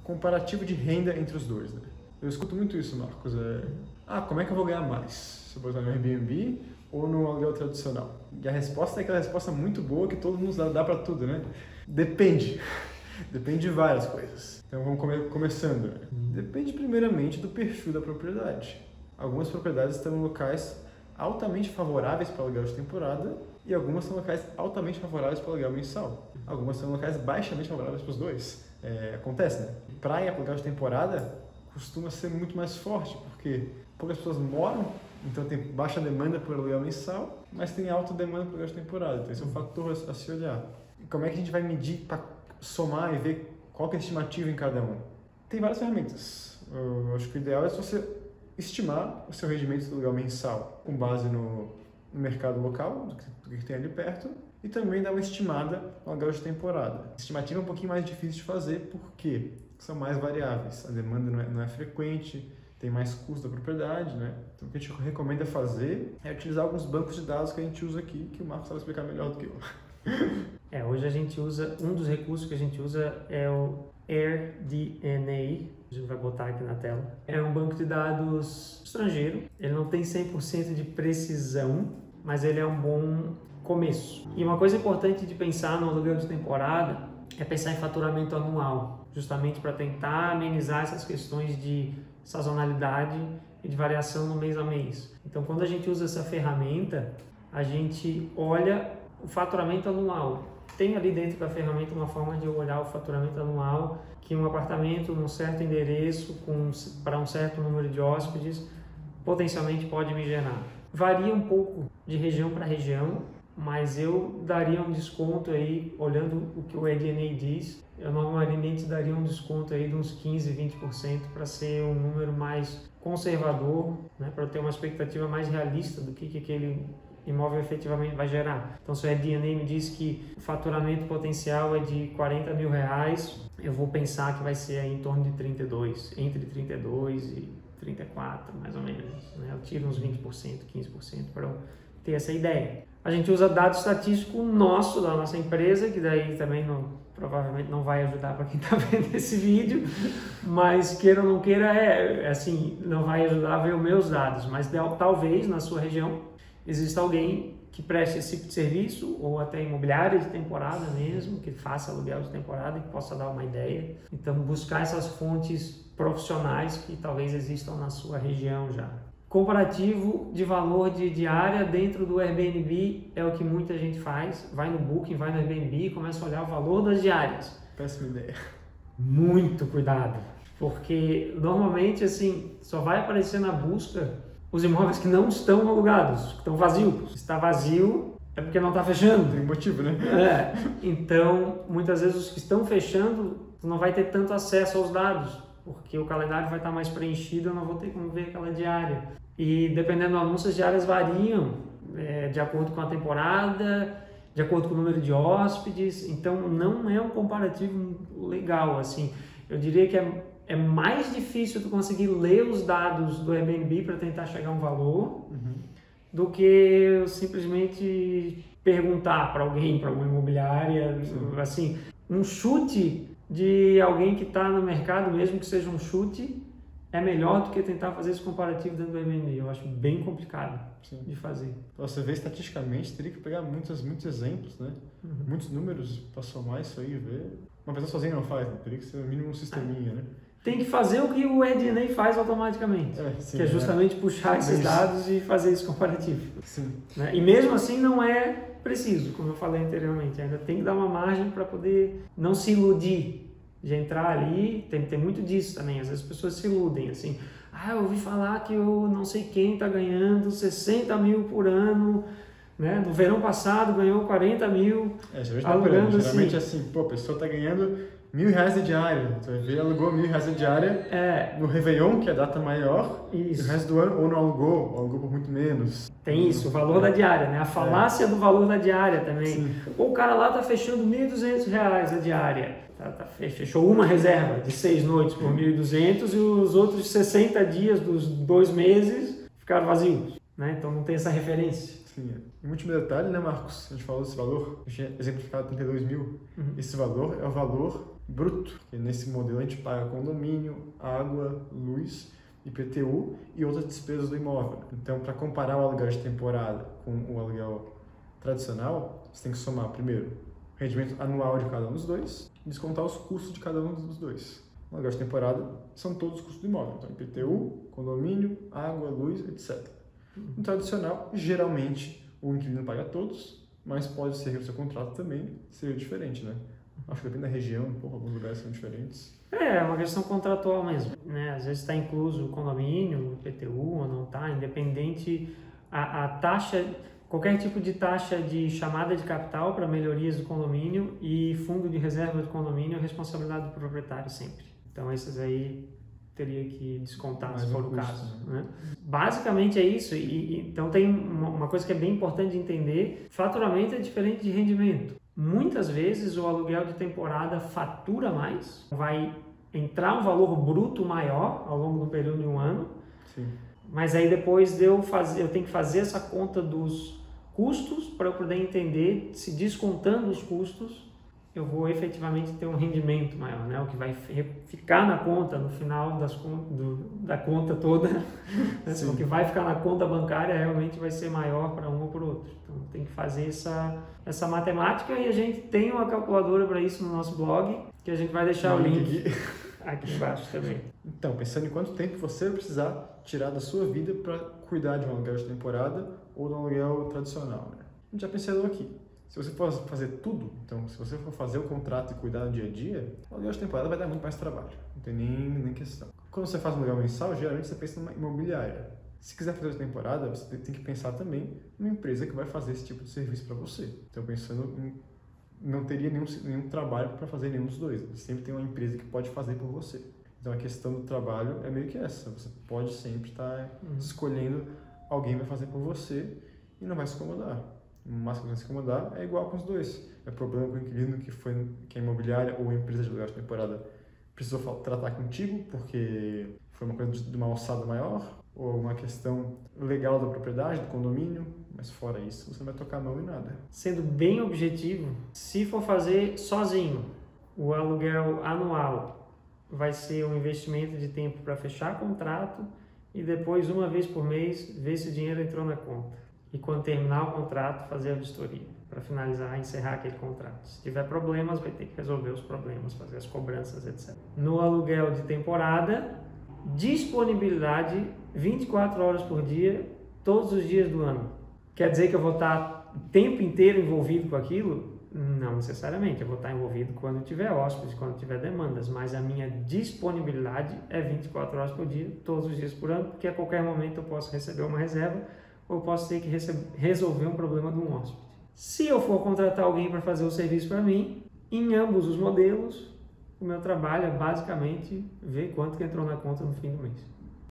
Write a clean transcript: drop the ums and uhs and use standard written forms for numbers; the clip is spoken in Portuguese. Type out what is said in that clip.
o comparativo de renda entre os dois, né? Eu escuto muito isso, Marcos. Como é que eu vou ganhar mais? Se eu botar no Airbnb ou no aluguel tradicional? E a resposta é aquela resposta muito boa que todo mundo dá para tudo, né? Depende. Depende de várias coisas. Então vamos começando. Né? Depende primeiramente do perfil da propriedade. Algumas propriedades estão em locais altamente favoráveis para aluguel de temporada e algumas são locais altamente favoráveis para aluguel mensal. Algumas são locais baixamente favoráveis para os dois. Acontece, né? Praia para aluguel de temporada costuma ser muito mais forte, porque poucas pessoas moram, então tem baixa demanda por aluguel mensal, mas tem alta demanda por aluguel de temporada. Então esse é um fator a se olhar. E como é que a gente vai medir para somar e ver qual que é a estimativa em cada um? Tem várias ferramentas. Eu acho que o ideal é você estimar o seu rendimento do aluguel mensal com base no mercado local, do que tem ali perto, e também dar uma estimada no aluguel de temporada. A estimativa é um pouquinho mais difícil de fazer porque são mais variáveis. A demanda não é frequente, tem mais custo da propriedade, né? Então o que a gente recomenda fazer é utilizar alguns bancos de dados que a gente usa aqui, que o Marcos sabe explicar melhor do que eu. Hoje a gente usa, um dos recursos que a gente usa é o AirDNA, a gente vai botar aqui na tela. É um banco de dados estrangeiro, ele não tem 100% de precisão, mas ele é um bom começo. E uma coisa importante de pensar no aluguel de temporada é pensar em faturamento anual, justamente para tentar amenizar essas questões de sazonalidade e de variação no mês a mês. Então, quando a gente usa essa ferramenta, a gente olha o faturamento anual. Tem ali dentro da ferramenta uma forma de olhar o faturamento anual, que um apartamento num certo endereço, para um certo número de hóspedes, potencialmente pode me gerar. Varia um pouco de região para região, mas eu daria um desconto aí, olhando o que o AirDNA diz, eu normalmente daria um desconto aí de uns 15, 20% para ser um número mais conservador, né, para ter uma expectativa mais realista do que aquele imóvel efetivamente vai gerar. Então, se o AirDNA me diz que o faturamento potencial é de R$40 mil, eu vou pensar que vai ser aí em torno de 32, entre 32 e 34, mais ou menos. Né? Eu tiro uns 20%, 15% para eu ter essa ideia. A gente usa dado estatístico nosso, da nossa empresa, que daí também provavelmente não vai ajudar para quem está vendo esse vídeo, mas queira ou não queira, assim, não vai ajudar a ver os meus dados, mas talvez na sua região exista alguém que preste esse tipo de serviço, ou até imobiliária de temporada mesmo, que faça aluguel de temporada e que possa dar uma ideia. Então, buscar essas fontes profissionais que talvez existam na sua região já. Comparativo de valor de diária dentro do Airbnb é o que muita gente faz. Vai no Booking, vai no Airbnb e começa a olhar o valor das diárias. Péssima ideia. Muito cuidado, porque normalmente assim só vai aparecer na busca os imóveis que não estão alugados, que estão vazios. Se está vazio é porque não está fechando. Tem motivo, né? Então, muitas vezes os que estão fechando, tu não vai ter tanto acesso aos dados, porque o calendário vai estar mais preenchido, eu não vou ter como ver aquela diária. E dependendo do anúncio, as diárias variam de acordo com a temporada, de acordo com o número de hóspedes, então não é um comparativo legal, assim. Eu diria que é mais difícil tu conseguir ler os dados do Airbnb para tentar chegar a um valor do que simplesmente perguntar para alguém, para uma imobiliária, assim, um chute de alguém que está no mercado, mesmo que seja um chute, é melhor do que tentar fazer esse comparativo dentro do Airbnb. Eu acho bem complicado de fazer. Para você ver estatisticamente, teria que pegar muitos exemplos, né? Muitos números para somar isso aí e ver. Uma pessoa sozinha não faz, né? Teria que ser no mínimo um sisteminha, né? Tem que fazer o que o AirDNA faz automaticamente, que é justamente puxar esses dados e fazer esse comparativo. Né? E mesmo assim não é preciso, como eu falei anteriormente, ainda tem que dar uma margem para poder não se iludir de entrar ali. Tem muito disso também, às vezes as pessoas se iludem, assim, eu ouvi falar que eu não sei quem está ganhando 60 mil por ano, né? No verão passado ganhou 40 mil, alugando geralmente assim, a pessoa está ganhando R$1.000 de diária, você vai ver, alugou R$1.000 de diária no Réveillon, que é a data maior, e o resto do ano, ou não alugou por muito menos. Tem isso, o valor da diária, né? A falácia do valor da diária também. Ou o cara lá está fechando R$1.200 a diária, fechou uma reserva de 6 noites por 1.200 e os outros 60 dias dos 2 meses ficaram vazios, né? Então não tem essa referência. Sim, é. E um último detalhe, né, Marcos? A gente falou desse valor, a gente tinha exemplificado 32 mil. Esse valor é o valor bruto. E nesse modelo a gente paga condomínio, água, luz, IPTU e outras despesas do imóvel. Então, para comparar o aluguel de temporada com o aluguel tradicional, você tem que somar primeiro o rendimento anual de cada um dos dois e descontar os custos de cada um dos dois. No aluguel de temporada são todos os custos do imóvel, então IPTU, condomínio, água, luz, etc. No tradicional, geralmente o inquilino paga todos, mas pode ser que o seu contrato também seja diferente, né? Acho que depende da região, alguns lugares são diferentes. É uma questão contratual mesmo, né? Às vezes está incluso o condomínio, o IPTU ou não está, independente a taxa, qualquer tipo de taxa de chamada de capital para melhorias do condomínio e fundo de reserva do condomínio é responsabilidade do proprietário sempre. Então esses aí teria que descontar se for o caso, né? Basicamente é isso. Então tem uma coisa que é bem importante de entender: faturamento é diferente de rendimento. Muitas vezes o aluguel de temporada fatura mais, vai entrar um valor bruto maior ao longo do período de um ano. Sim. Mas aí depois eu tenho que fazer essa conta dos custos para eu poder entender se, descontando os custos, eu vou efetivamente ter um rendimento maior, né? O que vai ficar na conta no final da conta toda, né? O que vai ficar na conta bancária realmente vai ser maior para um ou para o outro. Então tem que fazer essa matemática, e a gente tem uma calculadora para isso no nosso blog, que a gente vai deixar o link aqui embaixo também. Então, pensando em quanto tempo você vai precisar tirar da sua vida para cuidar de um aluguel de temporada ou de um aluguel tradicional, né? A gente já pensou aqui. Se você for fazer tudo, então se você for fazer o contrato e cuidar do dia a dia, o aluguel de temporada vai dar muito mais trabalho, não tem nem questão. Quando você faz um aluguel mensal, geralmente você pensa numa imobiliária. Se quiser fazer a temporada, você tem que pensar também numa empresa que vai fazer esse tipo de serviço para você. Então, pensando em não teria nenhum trabalho para fazer nenhum dos dois. Sempre tem uma empresa que pode fazer por você. Então a questão do trabalho é meio que essa. Você pode sempre estar escolhendo alguém para fazer por você e não vai se incomodar. O máximo que vai se incomodar é igual com os dois. É problema com o inquilino que a imobiliária ou a empresa de aluguel de temporada precisou tratar contigo porque foi uma coisa de uma alçada maior, ou uma questão legal da propriedade, do condomínio, mas fora isso, você não vai tocar a mão em nada. Sendo bem objetivo, se for fazer sozinho, o aluguel anual vai ser um investimento de tempo para fechar contrato e depois, uma vez por mês, ver se o dinheiro entrou na conta. E quando terminar o contrato, fazer a vistoria, para finalizar, encerrar aquele contrato. Se tiver problemas, vai ter que resolver os problemas, fazer as cobranças, etc. No aluguel de temporada, disponibilidade 24 horas por dia, todos os dias do ano. Quer dizer que eu vou estar o tempo inteiro envolvido com aquilo? Não necessariamente. Eu vou estar envolvido quando tiver hóspedes, quando tiver demandas, mas a minha disponibilidade é 24 horas por dia, todos os dias por ano, porque a qualquer momento eu posso receber uma reserva ou eu posso ter que resolver um problema de um hóspede. Se eu for contratar alguém para fazer o serviço para mim, em ambos os modelos, o meu trabalho é basicamente ver quanto que entrou na conta no fim do mês.